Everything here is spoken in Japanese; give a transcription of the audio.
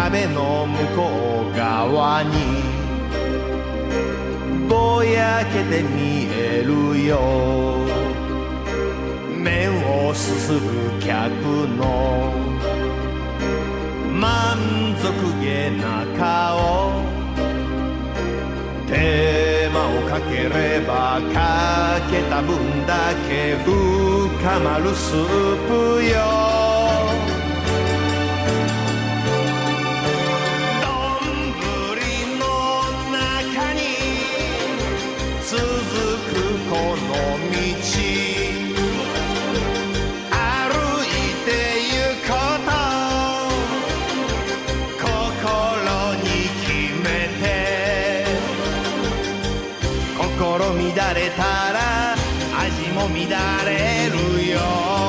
壁の向こう側にぼやけて見えるよ。麺をすする客の満足げな顔、手間をかければかけた分だけ深まるスープよ。丼の中に続くこの道、歩いてゆこうと心に決めて、心乱れたら味も乱れるよ。